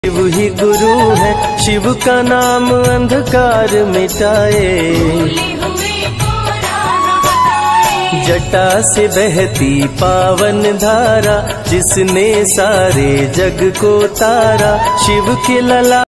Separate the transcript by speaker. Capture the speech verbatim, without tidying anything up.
Speaker 1: शिव ही गुरु है, शिव का नाम अंधकार मिटाए। जटा से बहती पावन धारा, जिसने सारे जग को तारा। शिव के लला